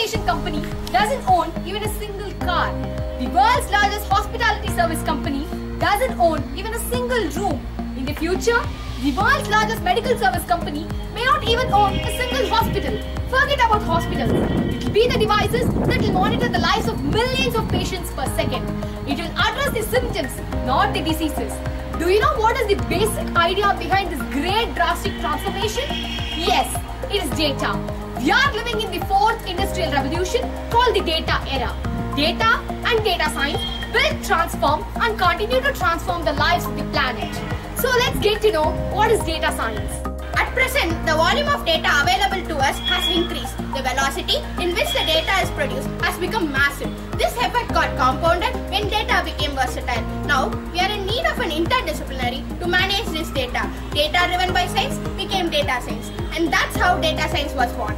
transportation company doesn't own even a single car. The world's largest hospitality service company doesn't own even a single room. In the future, the world's largest medical service company may not even own a single hospital. Forget about hospitals. It will be the devices that will monitor the lives of millions of patients per second. It will address the symptoms, not the diseases. Do you know what is the basic idea behind this great drastic transformation? Yes, it is data. We are living in the fourth industrial revolution called the data era. Data and data science will transform and continue to transform the lives of the planet. So let's get to know what is data science. At present, the volume of data available to us has increased. The velocity in which the data is produced has become massive. This effect got compounded when data became versatile. Now, we are in need of an interdisciplinary to manage this data. Data driven by science became data science, and that's how data science was born.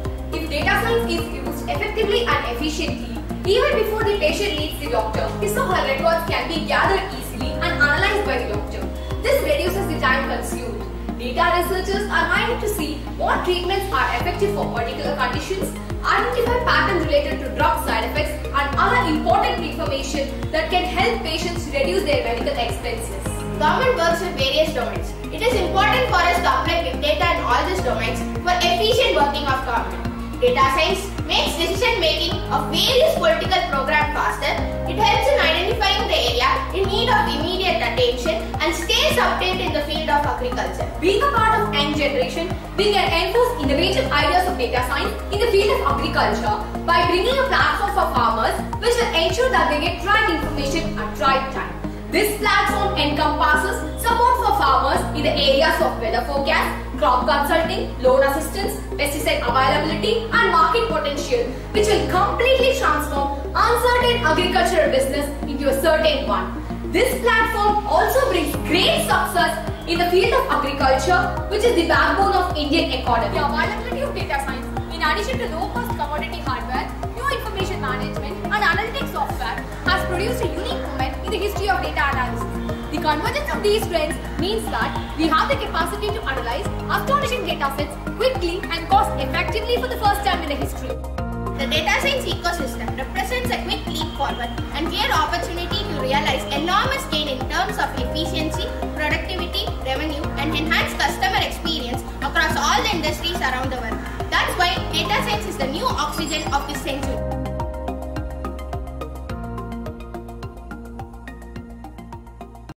If data science is used effectively and efficiently, even before the patient meets the doctor, his or her records can be gathered easily and analyzed by the doctor. This reduces the time consumed. Data researchers are minded to see what treatments are effective for particular conditions, identify patterns related to drug side effects, and other important information that can help patients reduce their medical expenses. Government works with various domains. It is important for us to apply big data in all these domains for efficient working of government. Data science makes decision making of various political programs faster. It helps in identifying the area in need of immediate attention and stays updated in the field of agriculture. Being a part of Young Generation, we can enforce innovative ideas of data science in the field of agriculture by bringing a platform for farmers which will ensure that they get right information at right time. This platform encompasses support for farmers in the areas of weather forecast, crop consulting, loan assistance, pesticide availability and market potential, which will completely transform uncertain agricultural business into a certain one. This platform also brings great success in the field of agriculture, which is the backbone of Indian economy. The availability of data science, in addition to low-cost commodity hardware, new information management and analytics software, has produced a unique moment in the history of data analysis. The convergence of these trends means that we have the capacity to analyze astonishing data sets quickly and cost effectively for the first time in the history. The data science ecosystem represents a quick leap forward and clear opportunity to realize enormous gain in